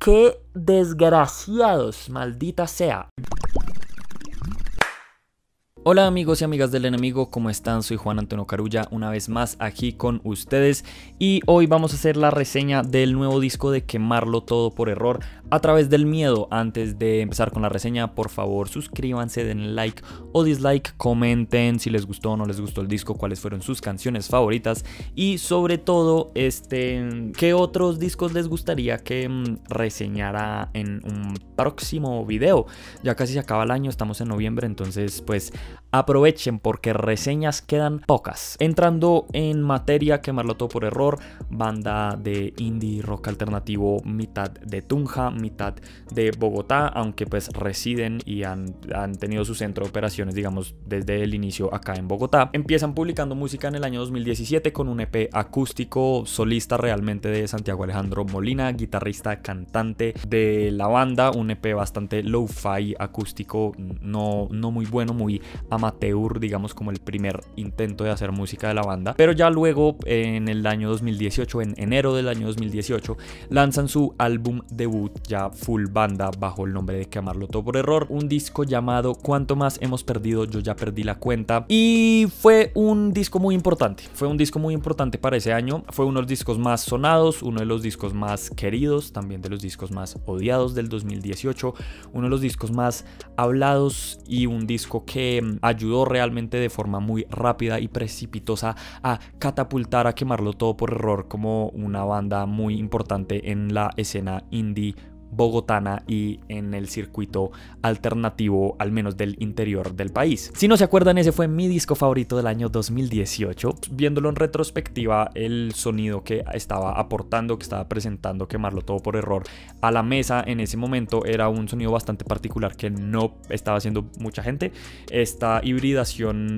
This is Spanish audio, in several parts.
¡Qué desgraciados, maldita sea! Hola amigos y amigas del enemigo, ¿cómo están? Soy Juan Antonio Carulla, una vez más aquí con ustedes y hoy vamos a hacer la reseña del nuevo disco de Quemarlo Todo por Error a través del miedo. Antes de empezar con la reseña, por favor suscríbanse, den like o dislike, comenten si les gustó o no les gustó el disco, cuáles fueron sus canciones favoritas y sobre todo qué otros discos les gustaría que reseñara en un próximo video. Ya casi se acaba el año, estamos en noviembre, entonces pues aprovechen porque reseñas quedan pocas. Entrando en materia, Quemarlo Todo por Error, banda de indie rock alternativo, mitad de Tunja, mitad de Bogotá, aunque pues residen y han tenido su centro de operaciones, digamos, desde el inicio acá en Bogotá. Empiezan publicando música en el año 2017 con un EP acústico solista realmente de Santiago Alejandro Molina, guitarrista, cantante de la banda, un EP bastante lo-fi acústico, no muy bueno, muy amateur, digamos, como el primer intento de hacer música de la banda. Pero ya luego en el año 2018, en enero del año 2018, lanzan su álbum debut ya full banda bajo el nombre de Quemarlo Todo por Error, un disco llamado Cuánto Más Hemos Perdido, Yo Ya Perdí la Cuenta, y fue un disco muy importante, para ese año. Fue uno de los discos más sonados, uno de los discos más queridos, también de los discos más odiados del 2018, uno de los discos más hablados y un disco que ayudó realmente de forma muy rápida y precipitosa a catapultar a Quemarlo Todo por Error como una banda muy importante en la escena indie bogotana y en el circuito alternativo, al menos del interior del país. Si no se acuerdan, ese fue mi disco favorito del año 2018. Viéndolo en retrospectiva, el sonido que estaba aportando, que estaba presentando Quemarlo Todo por Error a la mesa en ese momento era un sonido bastante particular que no estaba haciendo mucha gente. Esta hibridación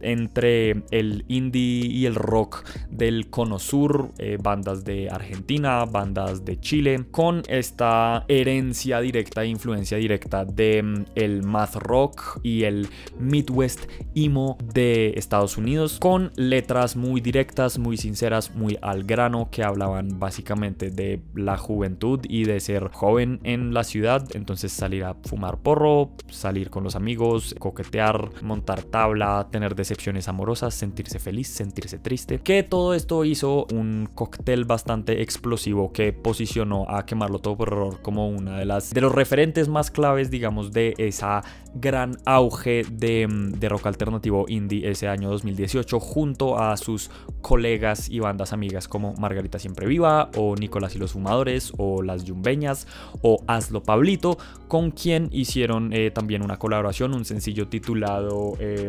entre el indie y el rock del cono sur, bandas de Argentina, bandas de Chile, con esta herencia directa e influencia directa de el math rock y el Midwest emo de Estados Unidos, con letras muy directas, muy sinceras, muy al grano, que hablaban básicamente de la juventud y de ser joven en la ciudad. Entonces salir a fumar porro, salir con los amigos, coquetear, montar tabla, tener decepciones amorosas, sentirse feliz, sentirse triste, que todo esto hizo un cóctel bastante explosivo que posicionó a Quemarlo Todo por Error como una de los referentes más claves, digamos, de esa gran auge de rock alternativo indie ese año 2018, junto a sus colegas y bandas amigas como Margarita Siempre Viva o Nicolás y los Fumadores o Las Yumbeñas o Hazlo Pablito, con quien hicieron también una colaboración, un sencillo titulado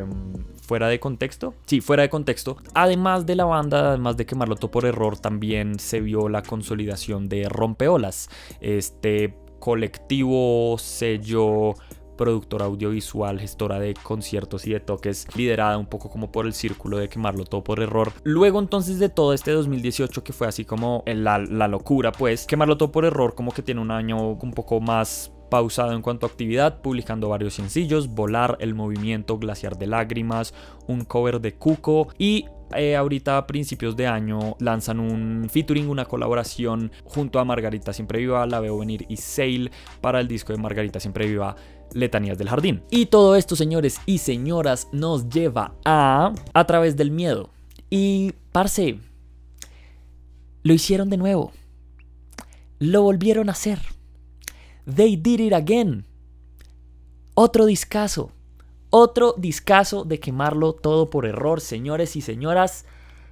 Fuera de Contexto. Sí, Fuera de Contexto. Además de la banda, además de Quemarlo Todo por Error, también se vio la consolidación de Rompeolas, colectivo, sello, productora audiovisual, gestora de conciertos y de toques, liderada un poco como por el círculo de Quemarlo Todo por Error. Luego entonces de todo este 2018, que fue así como la locura, pues Quemarlo Todo por Error como que tiene un año un poco más pausado en cuanto a actividad, publicando varios sencillos: Volar, El Movimiento, Glaciar de Lágrimas, un cover de Cuco, y ahorita a principios de año lanzan un featuring, una colaboración junto a Margarita Siempre Viva, La Veo Venir y Sail para el disco de Margarita Siempre Viva, Letanías del Jardín. Y todo esto, señores y señoras, nos lleva a través del miedo. Y parce, lo hicieron de nuevo, lo volvieron a hacer. They did it again. Otro discazo de Quemarlo Todo por Error, señores y señoras.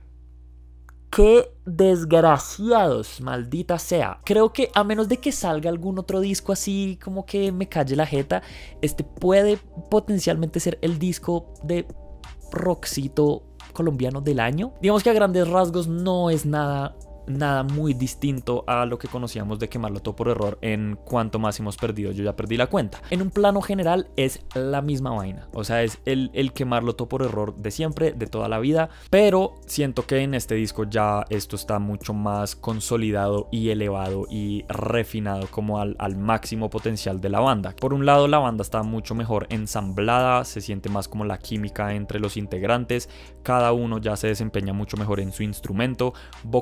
¡Qué desgraciados, maldita sea! Creo que a menos de que salga algún otro disco así como que me calle la jeta, puede potencialmente ser el disco de rockcito colombiano del año. Digamos que a grandes rasgos no es nada muy distinto a lo que conocíamos de Quemarlo Todo por Error en Cuánto Más Hemos Perdido, Yo Ya Perdí la Cuenta. En un plano general es la misma vaina, o sea, es el Quemarlo Todo por Error de siempre, de toda la vida, pero siento que en este disco ya esto está mucho más consolidado y elevado y refinado como al máximo potencial de la banda. Por un lado, la banda está mucho mejor ensamblada, se siente más como la química entre los integrantes, cada uno ya se desempeña mucho mejor en su instrumento, vocalmente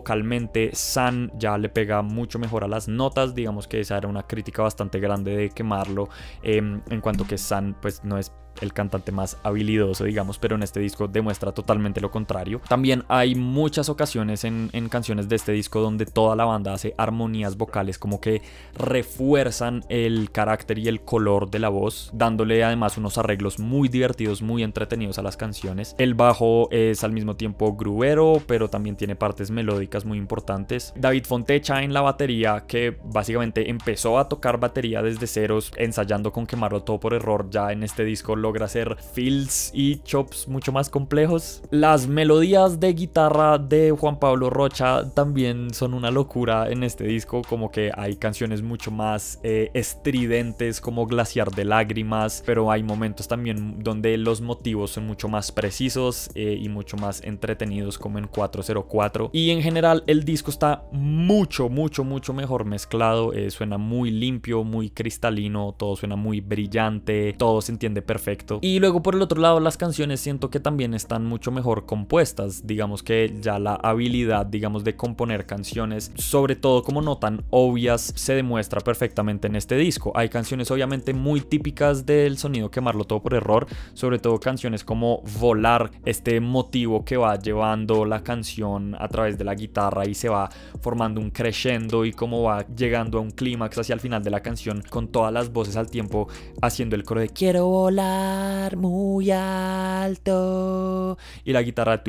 obviamente San ya le pega mucho mejor a las notas, digamos que esa era una crítica bastante grande de quemarlo, en cuanto que San pues no es el cantante más habilidoso, digamos, pero en este disco demuestra totalmente lo contrario. También hay muchas ocasiones en canciones de este disco donde toda la banda hace armonías vocales como que refuerzan el carácter y el color de la voz, dándole además unos arreglos muy divertidos, muy entretenidos a las canciones. El bajo es al mismo tiempo grubero, pero también tiene partes melódicas muy importantes. David Fontecha en la batería, que básicamente empezó a tocar batería desde ceros, ensayando con Quemarlo Todo por Error, ya en este disco logra hacer fills y chops mucho más complejos. Las melodías de guitarra de Juan Pablo Rocha también son una locura en este disco, como que hay canciones mucho más estridentes como Glaciar de Lágrimas, pero hay momentos también donde los motivos son mucho más precisos y mucho más entretenidos, como en 404. Y en general el disco está mucho mejor mezclado, suena muy limpio, muy cristalino, todo suena muy brillante, todo se entiende perfecto. Y luego por el otro lado las canciones siento que también están mucho mejor compuestas, digamos que ya la habilidad, digamos, de componer canciones, sobre todo como no tan obvias, se demuestra perfectamente en este disco. Hay canciones obviamente muy típicas del sonido Quemarlo Todo por Error, sobre todo canciones como Volar, este motivo que va llevando la canción a través de la guitarra y se va formando un crescendo y como va llegando a un clímax hacia el final de la canción con todas las voces al tiempo haciendo el coro de quiero volar muy alto y la guitarra.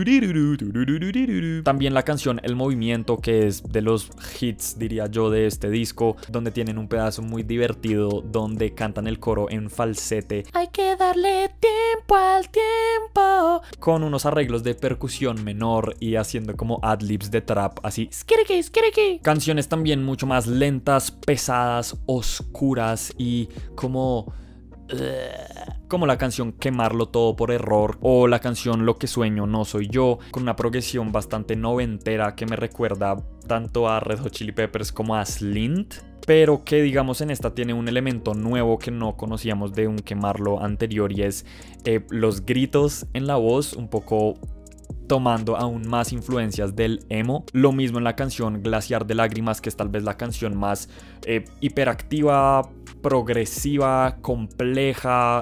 También la canción El Movimiento, que es de los hits, diría yo, de este disco, donde tienen un pedazo muy divertido donde cantan el coro en falsete. Hay que darle tiempo al tiempo, con unos arreglos de percusión menor y haciendo como adlibs de trap, así skiriki, skiriki. Canciones también mucho más lentas, pesadas, oscuras y como la canción Quemarlo Todo por Error o la canción Lo que sueño no soy yo, con una progresión bastante noventera que me recuerda tanto a Red Hot Chili Peppers como a Slint, pero que digamos en esta tiene un elemento nuevo que no conocíamos de un Quemarlo anterior, y es los gritos en la voz, un poco tomando aún más influencias del emo. Lo mismo en la canción Glaciar de Lágrimas, que es tal vez la canción más hiperactiva, progresiva, compleja,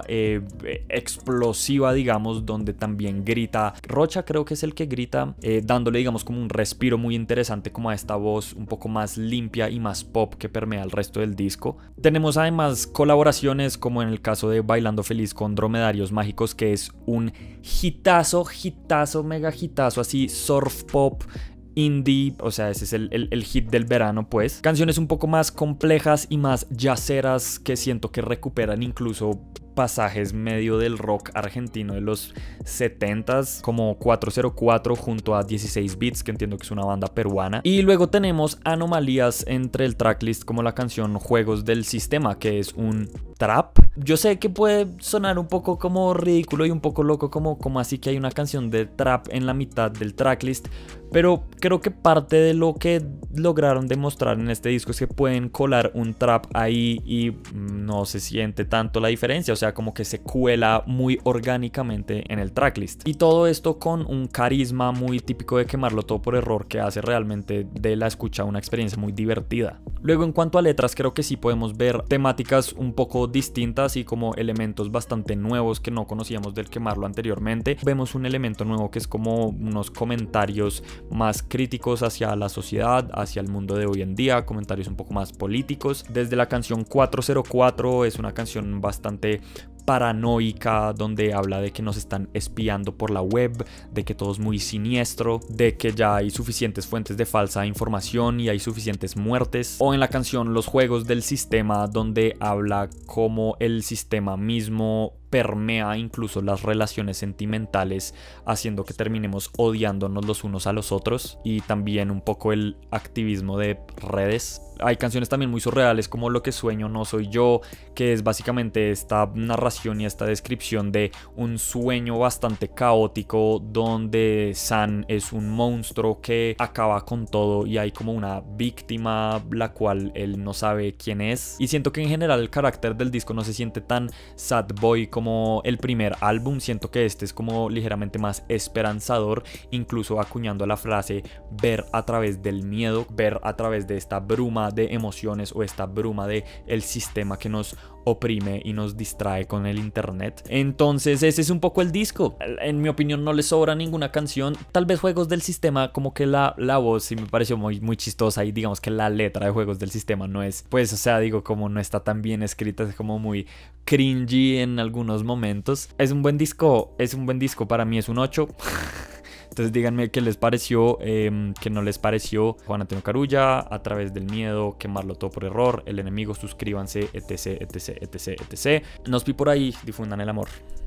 explosiva, digamos, donde también grita Rocha, creo que es el que grita, dándole digamos como un respiro muy interesante como a esta voz un poco más limpia y más pop que permea el resto del disco. Tenemos además colaboraciones como en el caso de Bailando Feliz con Dromedarios Mágicos, que es un hitazo, mega hitazo, así surf pop indie, o sea, ese es el hit del verano, pues. Canciones un poco más complejas y más jazzeras que siento que recuperan incluso pasajes medio del rock argentino de los 70s, como 404 junto a 16 Bits, que entiendo que es una banda peruana. Y luego tenemos anomalías entre el tracklist, como la canción Juegos del Sistema, que es un trap. Yo sé que puede sonar un poco como ridículo y un poco loco, como así que hay una canción de trap en la mitad del tracklist, pero creo que parte de lo que lograron demostrar en este disco es que pueden colar un trap ahí y no se siente tanto la diferencia, o sea, como que se cuela muy orgánicamente en el tracklist. Y todo esto con un carisma muy típico de Quemarlo Todo por Error, que hace realmente de la escucha una experiencia muy divertida. Luego, en cuanto a letras, creo que sí podemos ver temáticas un poco distintas y como elementos bastante nuevos que no conocíamos del Quemarlo anteriormente. Vemos un elemento nuevo que es como unos comentarios más críticos hacia la sociedad, hacia el mundo de hoy en día, comentarios un poco más políticos. Desde la canción 404 es una canción bastante paranoica, donde habla de que nos están espiando por la web, de que todo es muy siniestro, de que ya hay suficientes fuentes de falsa información y hay suficientes muertes. O en la canción Los Juegos del Sistema, donde habla como el sistema mismo permea incluso las relaciones sentimentales, haciendo que terminemos odiándonos los unos a los otros, y también un poco el activismo de redes. Hay canciones también muy surreales como Lo que sueño no soy yo, que es básicamente esta narración y esta descripción de un sueño bastante caótico donde San es un monstruo que acaba con todo y hay como una víctima la cual él no sabe quién es. Y siento que en general el carácter del disco no se siente tan sad boy como el primer álbum. Siento que este es como ligeramente más esperanzador, incluso acuñando la frase ver a través del miedo, ver a través de esta bruma de emociones o esta bruma de el sistema que nos oprime y nos distrae con el internet. Entonces ese es un poco el disco. En mi opinión no le sobra ninguna canción. Tal vez Juegos del Sistema, como que la voz sí me pareció muy chistosa, y digamos que la letra de Juegos del Sistema no es, pues, o sea, digo, como no está tan bien escrita, es como muy cringy en algunos momentos. Es un buen disco, para mí es un 8. Entonces díganme qué les pareció, qué no les pareció. Juan Antonio Carulla, A través del miedo, Quemarlo todo por error, El enemigo, suscríbanse, etc, etc, etc, etc. Nos vi por ahí, difundan el amor.